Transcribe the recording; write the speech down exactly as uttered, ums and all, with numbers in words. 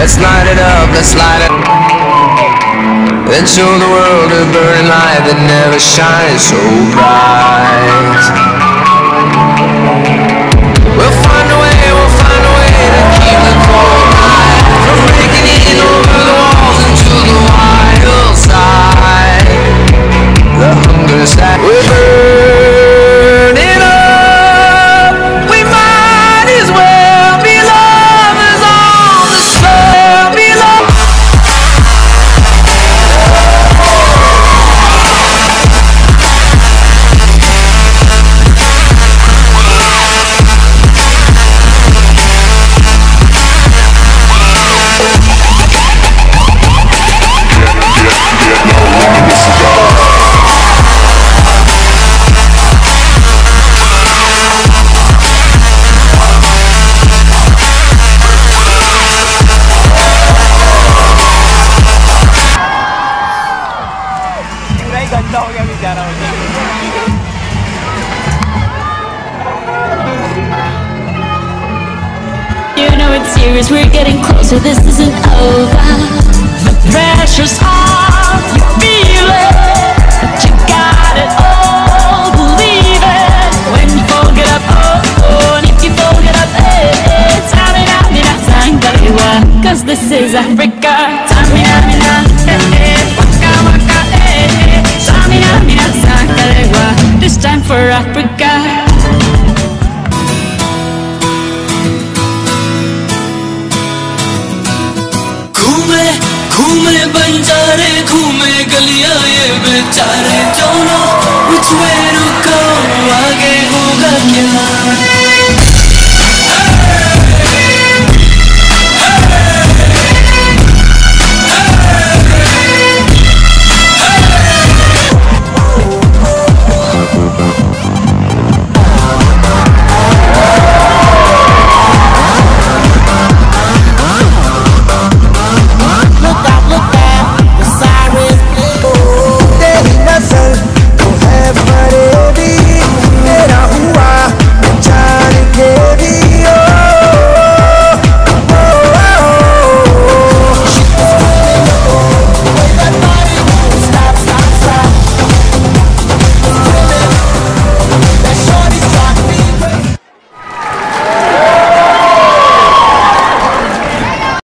Let's light it up, let's light it. And show the world a burning light that never shines so bright. We'll find a way, we'll find a way to keep the cold night from breaking in over the walls into the wild side. The hunger's that we're burning up. We might as well be lovers on the slope below. You know it's serious, we're getting closer, this isn't over. The pressure's on, you feel it, but you got it all, believe it. When you fold it up, oh, oh, and if you fold it up, eh, eh, Tamina, mina, sangalewa, cause this is Africa. Tamina, mina, eh, eh, waka, waka, eh, eh, Tamina, mina, sangalewa, this time for Africa. घूमे बंजारे घूमे गलियां ये बेचारे don't know which way to go आगे होगा क्या